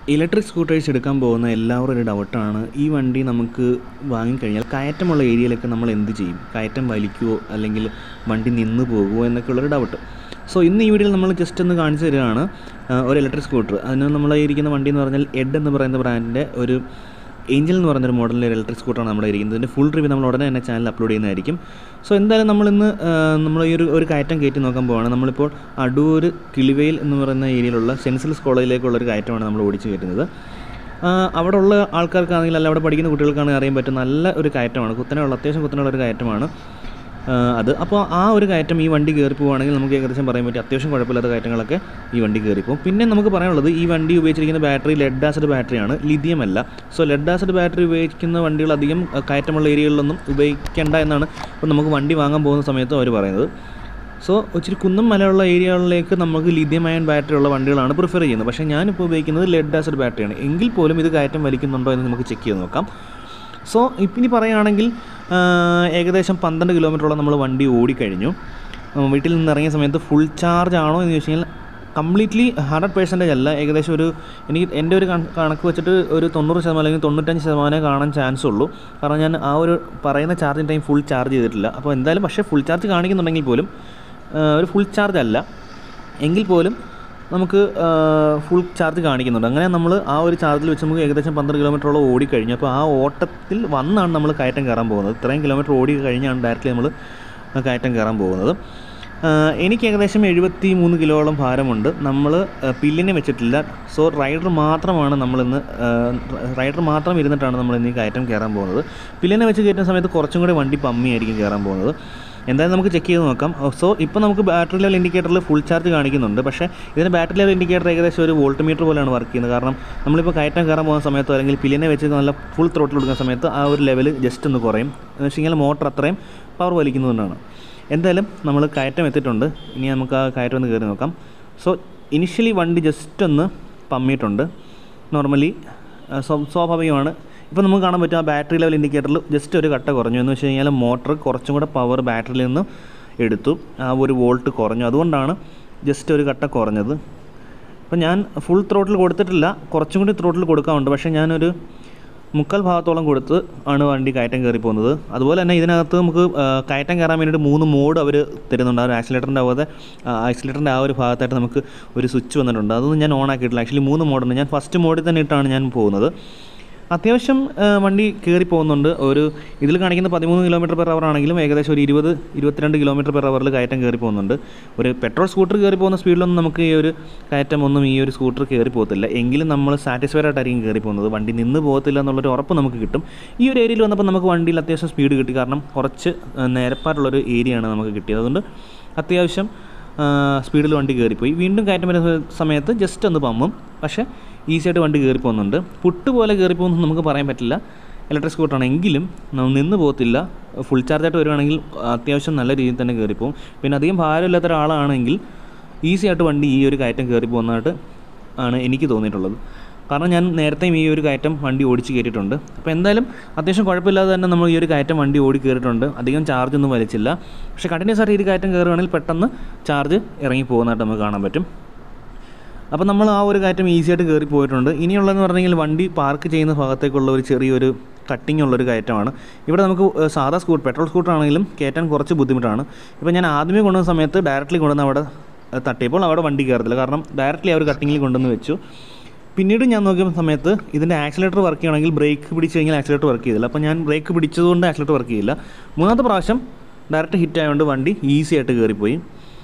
Electric scooters എടുക്കാൻ പോകുന്ന എല്ലാവരും ഒരു ഡൗട്ടാണ്, ഈ വണ്ടി നമുക്ക് വാങ്ങിക്കഴിഞ്ഞാൽ കയറ്റമുള്ള ഏരിയയിലൊക്കെ നമ്മൾ എന്ത് ചെയ്യും, കയറ്റം വലിക്കുമോ അല്ലെങ്കിൽ വണ്ടി നിന്ന് പോകുമോ എന്നൊക്കെയുള്ളൊരു ഡൗട്ട്. സോ ഇന്ന് ഈ വീഡിയോയിൽ നമ്മൾ ജസ്റ്റ് ഒന്ന് കാണിച്ചു തരികയാണ് ഒരു ഇലക്ട്രിക് സ്കൂട്ടർ. അതിന് നമ്മൾ ഇരിക്കുന്ന വണ്ടി എന്ന് പറഞ്ഞാൽ എഡ് എന്ന് പറയുന്ന ബ്രാൻഡിൻ്റെ ഒരു ഏഞ്ചൽ എന്ന് പറയുന്നൊരു മോഡലിലെ ഇലക്ട്രിക് സ്കൂട്ടറാണ് നമ്മുടെ ഇരിക്കുന്നത്. ഇതിൻ്റെ ഫുൾ റിവ്യൂ നമ്മൾ ഉടനെ തന്നെ ചാനൽ അപ്ലോഡ് ചെയ്യുന്നതായിരിക്കും. സോ എന്തായാലും നമ്മളിന്ന് നമ്മൾ ഈ ഒരു കയറ്റം കയറ്റി നോക്കാൻ പോവുകയാണ്. നമ്മളിപ്പോൾ അടൂർ കിളിവെയിൽ എന്ന് പറയുന്ന ഏരിയയിലുള്ള സെൻറ്റ് സിൽസ് കോളേജിലേക്കുള്ളൊരു കയറ്റമാണ് നമ്മൾ ഓടിച്ച് കയറ്റുന്നത്. അവിടെ ഉള്ള ആൾക്കാർക്കാണെങ്കിൽ അല്ല അവിടെ പഠിക്കുന്ന കുട്ടികൾക്കാണെങ്കിൽ അറിയാൻ പറ്റും, നല്ല ഒരു കയറ്റമാണ്, അത്യാവശ്യം കുത്തനെയുള്ള ഒരു കയറ്റമാണ് അത്. അപ്പോൾ ആ ഒരു കയറ്റം ഈ വണ്ടി കയറി പോവുകയാണെങ്കിൽ നമുക്ക് ഏകദേശം പറയാൻ പറ്റും അത്യാവശ്യം കുഴപ്പമില്ലാത്ത കയറ്റങ്ങളൊക്കെ ഈ വണ്ടി കയറിപ്പോവും. പിന്നെ നമുക്ക് പറയാനുള്ളത്, ഈ വണ്ടി ഉപയോഗിച്ചിരിക്കുന്ന ബാറ്ററി ലെഡ് ആസിഡ് ബാറ്ററിയാണ്, ലിഥിയം അല്ല. സോ ലെഡ് ആസിഡ് ബാറ്ററി ഉപയോഗിക്കുന്ന വണ്ടികൾ അധികം കയറ്റമുള്ള ഏരിയകളിലൊന്നും ഉപയോഗിക്കേണ്ട എന്നാണ് ഇപ്പോൾ നമുക്ക് വണ്ടി വാങ്ങാൻ പോകുന്ന സമയത്ത് അവർ പറയുന്നത്. സോ ഇച്ചിരി കുന്നും മലയുള്ള ഏരിയകളിലേക്ക് നമുക്ക് ലിഥിയം അയൺ ബാറ്ററി ഉള്ള വണ്ടികളാണ് പ്രിഫർ ചെയ്യുന്നത്. പക്ഷേ ഞാനിപ്പോൾ ഉപയോഗിക്കുന്നത് ലെഡ് ആസിഡ് ബാറ്ററിയാണ്. എങ്കിൽ പോലും ഇത് കയറ്റം വലിക്കുന്നുണ്ടോ എന്ന് നമുക്ക് ചെക്ക് ചെയ്ത് നോക്കാം. സോ ഇനി പറയുകയാണെങ്കിൽ ഏകദേശം 12 കിലോമീറ്ററോളം നമ്മൾ വണ്ടി ഓടിക്കഴിഞ്ഞു. വീട്ടിൽ നിന്ന് ഇറങ്ങിയ സമയത്ത് ഫുൾ ചാർജ് ആണോ എന്ന് ചോദിച്ചു കഴിഞ്ഞാൽ കംപ്ലീറ്റ്ലി 100% അല്ല, ഏകദേശം എൻ്റെ ഒരു കണക്ക് വെച്ചിട്ട് ഒരു 90% അല്ലെങ്കിൽ 95% കാണാൻ ചാൻസ് ഉള്ളൂ. കാരണം ഞാൻ ആ ഒരു പറയുന്ന ചാർജിങ് ടൈം ഫുൾ ചാർജ് ചെയ്തിട്ടില്ല. അപ്പോൾ എന്തായാലും പക്ഷേ ഫുൾ ചാർജ് കാണിക്കുന്നുണ്ടെങ്കിൽ പോലും ഒരു ഫുൾ ചാർജ് അല്ല, എങ്കിൽ പോലും നമുക്ക് ഫുൾ ചാർജ് കാണിക്കുന്നുണ്ട്. അങ്ങനെ നമ്മൾ ആ ഒരു ചാർജിൽ വെച്ച് നമുക്ക് ഏകദേശം 12 കിലോമീറ്ററോളം ഓടിക്കഴിഞ്ഞു. അപ്പോൾ ആ ഓട്ടത്തിൽ വന്നാണ് നമ്മൾ കയറ്റം കയറാൻ പോകുന്നത്. ഇത്രയും കിലോമീറ്റർ ഓടി കഴിഞ്ഞാണ് ഡയറക്റ്റ്ലി നമ്മൾ കയറ്റം കയറാൻ പോകുന്നത്. എനിക്ക് ഏകദേശം 73 കിലോളം ഭാരമുണ്ട്. നമ്മൾ പില്ലിനെ വെച്ചിട്ടില്ല. സോ റൈഡർ മാത്രം ഇരുന്നിട്ടാണ് നമ്മൾ ഇന്ന് കയറ്റം കയറാൻ പോകുന്നത്. പില്ലിനെ വെച്ച് കയറ്റുന്ന സമയത്ത് കുറച്ചും കൂടി വണ്ടി പമ്മിയായിരിക്കും കയറാൻ പോകുന്നത്. എന്തായാലും നമുക്ക് ചെക്ക് ചെയ്ത് നോക്കാം. സോ ഇപ്പോൾ നമുക്ക് ബാറ്ററി ലെവൽ ഇൻഡിക്കേറ്ററിൽ ഫുൾ ചാർജ് കാണിക്കുന്നുണ്ട്. പക്ഷേ ഇതിന് ബാറ്ററി ലെവൽ ഇൻഡിക്കേറ്റർ ഏകദേശം ഒരു വോൾട്ട് മീറ്റർ പോലെയാണ് വർക്ക് ചെയ്യുന്നത്. കാരണം നമ്മളിപ്പോൾ കയറ്റം കയറാൻ പോകുന്ന സമയത്തോ അല്ലെങ്കിൽ പില്ലിനെ വെച്ച് നല്ല ഫുൾ ത്രോട്ടിൽ കൊടുക്കുന്ന സമയത്ത് ആ ഒരു ലെവൽ ജസ്റ്റ് ഒന്ന് കുറയും. എന്ന് വെച്ച് കഴിഞ്ഞാൽ മോട്ടർ അത്രയും പവർ വലിക്കുന്നതുകൊണ്ടാണ്. എന്തായാലും നമ്മൾ കയറ്റം എത്തിയിട്ടുണ്ട്. ഇനി നമുക്ക് ആ കയറ്റം ഒന്ന് കയറി നോക്കാം. സോ ഇനിഷ്യലി വണ്ടി ജസ്റ്റ് ഒന്ന് പമ്മിയിട്ടുണ്ട്. നോർമലി സ്വാഭാവികമാണ്. ഇപ്പോൾ നമുക്ക് കാണാൻ പറ്റും ആ ബാറ്ററി ലെവൽ ഇൻഡിക്കേറ്ററിൽ ജസ്റ്റ് ഒരു കട്ട കുറഞ്ഞു. എന്ന് വെച്ച് കഴിഞ്ഞാൽ മോട്ടർ കുറച്ചും കൂടെ പവർ ബാറ്ററിയിൽ നിന്ന് എടുത്തു, ആ ഒരു വോൾട്ട് കുറഞ്ഞു. അതുകൊണ്ടാണ് ജസ്റ്റ് ഒരു കട്ട കുറഞ്ഞത്. അപ്പോൾ ഞാൻ ഫുൾ ത്രോട്ടിൽ കൊടുത്തിട്ടില്ല, കുറച്ചും കൂടി ത്രോട്ടിൽ കൊടുക്കാറുണ്ട്. പക്ഷേ ഞാനൊരു 3/4 ഭാഗത്തോളം കൊടുത്ത് ആണ് വണ്ടി കയറ്റം കയറി പോകുന്നത്. അതുപോലെ തന്നെ ഇതിനകത്ത് നമുക്ക് കയറ്റം കയറാൻ വേണ്ടിയിട്ട് 3 മോഡ് അവർ തരുന്നുണ്ട്. ആ ഒരു ആക്സിലേറ്ററിൻ്റെ ആ ഒരു ഭാഗത്തായിട്ട് നമുക്ക് ഒരു സ്വിച്ച് വന്നിട്ടുണ്ട്. അതൊന്നും ഞാൻ ഓൺ ആക്കിയിട്ടില്ല. ആക്ച്വലി 3 മോഡുണ്ട്. ഞാൻ ഫസ്റ്റ് മോഡിൽ തന്നെ ഇട്ടാണ് ഞാൻ പോകുന്നത്. അത്യാവശ്യം വണ്ടി കയറി പോകുന്നുണ്ട്. ഇതിൽ കാണിക്കുന്ന 13 km/h ആണെങ്കിലും ഏകദേശം ഒരു 20-22 km/h കയറ്റം കയറി പോകുന്നുണ്ട്. ഒരു പെട്രോൾ സ്കൂട്ടർ കയറി പോകുന്ന സ്പീഡിലൊന്നും നമുക്ക് ഈ ഒരു കയറ്റം ഒന്നും ഈ ഒരു സ്കൂട്ടർ കയറി പോകത്തില്ല. എങ്കിലും നമ്മൾ സാറ്റിസ്ഫൈഡ് ആയിട്ടായിരിക്കും കയറി പോകുന്നത്. വണ്ടി നിന്ന് പോകത്തില്ല എന്നുള്ളൊരു ഉറപ്പ് നമുക്ക് കിട്ടും. ഈ ഒരു ഏരിയയിൽ വന്നപ്പോൾ നമുക്ക് വണ്ടിയിൽ അത്യാവശ്യം സ്പീഡ് കിട്ടി. കാരണം കുറച്ച് നിരപ്പായിട്ടുള്ളൊരു ഏരിയയാണ് നമുക്ക് കിട്ടിയത്. അതുകൊണ്ട് അത്യാവശ്യം സ്പീഡിൽ വണ്ടി കയറിപ്പോയി. വീണ്ടും കയറ്റം വരുന്ന സമയത്ത് ജസ്റ്റ് ഒന്ന് പമ്മും, പക്ഷേ ഈസിയായിട്ട് വണ്ടി കയറി പോകുന്നുണ്ട്. പുട്ട് പോലെ കയറി പോകുന്നത് നമുക്ക് പറയാൻ പറ്റില്ല. ഇലക്ട്രിക് സ്കൂട്ടറാണെങ്കിലും നിന്ന് പോകത്തില്ല. ഫുൾ ചാർജായിട്ട് വരുവാണെങ്കിൽ അത്യാവശ്യം നല്ല രീതിയിൽ തന്നെ കയറിപ്പോവും. പിന്നെ അധികം ഭാരമില്ലാത്ത ഒരാളാണെങ്കിൽ ഈസിയായിട്ട് വണ്ടി ഈ ഒരു കയറ്റം കയറി പോകുന്നതായിട്ട് ആണ് എനിക്ക് തോന്നിയിട്ടുള്ളത്. കാരണം ഞാൻ നേരത്തെയും ഈ ഒരു കയറ്റം വണ്ടി ഓടിച്ച് കയറിയിട്ടുണ്ട്. അപ്പോൾ എന്തായാലും അത്യാവശ്യം കുഴപ്പമില്ലാതെ തന്നെ നമ്മൾ ഈ ഒരു കയറ്റം വണ്ടി ഓടി കയറിയിട്ടുണ്ട്. അധികം ചാർജൊന്നും വലിച്ചില്ല. പക്ഷേ കണ്ടിന്യൂസ് ആയിട്ട് ഈ കയറ്റം കയറുകയാണെങ്കിൽ പെട്ടെന്ന് ചാർജ് ഇറങ്ങി പോകുന്നതായിട്ട് നമുക്ക് കാണാൻ പറ്റും. അപ്പോൾ നമ്മൾ ആ ഒരു കയറ്റം ഈസിയായിട്ട് കയറി പോയിട്ടുണ്ട്. ഇനിയുള്ളതെന്ന് പറഞ്ഞെങ്കിൽ വണ്ടി പാർക്ക് ചെയ്യുന്ന ഭാഗത്തേക്കുള്ള ഒരു ചെറിയൊരു കട്ടിങ് ഉള്ളൊരു കയറ്റമാണ്. ഇവിടെ നമുക്ക് സാധാ പെട്രോൾ സ്കൂട്ടർ ആണെങ്കിലും കയറ്റാൻ കുറച്ച് ബുദ്ധിമുട്ടാണ്. ഇപ്പോൾ ഞാൻ ആദ്യമേ കൊണ്ടുവന്ന സമയത്ത് ഡയറക്റ്റ്ലി കൊണ്ടുവന്ന് അവിടെ തട്ടിയപ്പോൾ അവിടെ വണ്ടി കയറത്തില്ല. കാരണം ഡയറക്റ്റ്ലി ആ ഒരു കട്ടിങ്ങിൽ കൊണ്ടുവന്ന് വെച്ചു. പിന്നീട് ഞാൻ നോക്കിയ സമയത്ത് ഇതിൻ്റെ ആക്സിലേറ്റർ വർക്ക് ചെയ്യണമെങ്കിൽ ബ്രേക്ക് പിടിച്ച് കഴിഞ്ഞാൽ ആക്സിലേറ്റർ വർക്ക് ചെയ്തില്ല. അപ്പോൾ ഞാൻ ബ്രേക്ക് പിടിച്ചതുകൊണ്ട് ആക്സിലേറ്റർ വർക്ക് ചെയ്യില്ല. 3ാമത്തെ പ്രാവശ്യം ഡയറക്റ്റ് ഹിറ്റ് ആയതുകൊണ്ട് വണ്ടി ഈസി ആയിട്ട് കയറിപ്പോയി.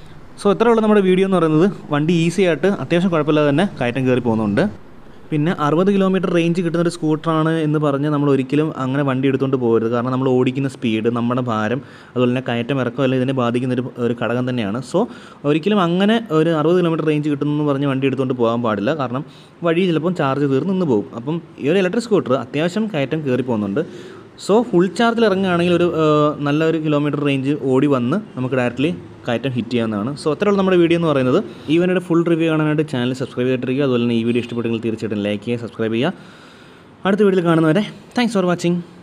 സോ ഇത്രയുള്ള നമ്മുടെ വീഡിയോ എന്ന് പറയുന്നത്. വണ്ടി ഈസി ആയിട്ട് അത്യാവശ്യം കുഴപ്പമില്ലാതെ തന്നെ കയറ്റം കയറി പോകുന്നുണ്ട്. പിന്നെ 60 കിലോമീറ്റർ റേഞ്ച് കിട്ടുന്നൊരു സ്കൂട്ടറാണ് എന്ന് പറഞ്ഞ് നമ്മൾ ഒരിക്കലും അങ്ങനെ വണ്ടി എടുത്തുകൊണ്ട് പോകരുത്. കാരണം നമ്മൾ ഓടിക്കുന്ന സ്പീഡ്, നമ്മുടെ ഭാരം, അതുപോലെ തന്നെ കയറ്റം ഇറക്കം എല്ലാം ഇതിനെ ബാധിക്കുന്ന ഒരു ഘടകം തന്നെയാണ്. സോ ഒരിക്കലും അങ്ങനെ ഒരു 60 കിലോമീറ്റർ റേഞ്ച് കിട്ടുമെന്ന് പറഞ്ഞ് വണ്ടി എടുത്തുകൊണ്ട് പോകാൻ പാടില്ല. കാരണം വഴി ചിലപ്പം ചാർജ് തീർന്ന് നിന്ന് പോകും. അപ്പം ഈ ഒരു ഇലക്ട്രിക് സ്കൂട്ടർ അത്യാവശ്യം കയറ്റം കയറി പോകുന്നുണ്ട്. സോ ഫുൾ ചാർജിൽ ഇറങ്ങുകയാണെങ്കിൽ നല്ലൊരു കിലോമീറ്റർ റേഞ്ച് ഓടി വന്ന് നമുക്ക് ഡയറക്റ്റ്ലി കയറ്റം ഹിറ്റ് ചെയ്യാവുന്നതാണ്. സോ അത്രയുള്ള നമ്മുടെ വീഡിയോ എന്ന് പറയുന്നത്. ഈ വീഡിയോയുടെ ഫുൾ റിവ്യൂ കാണാനായിട്ട് ചാനൽ സബ്സ്ക്രൈബ് ചെയ്തിട്ടിരിക്കുക. അതുപോലെ തന്നെ ഈ വീഡിയോ ഇഷ്ടപ്പെട്ടെങ്കിൽ തീർച്ചയായിട്ടും ലൈക്ക് ചെയ്യുക, സബ്സ്ക്രൈബ് ചെയ്യുക. അടുത്ത വീഡിയോയിൽ കാണുന്നവരെ താങ്ക്സ് ഫോർ വാച്ചിങ്.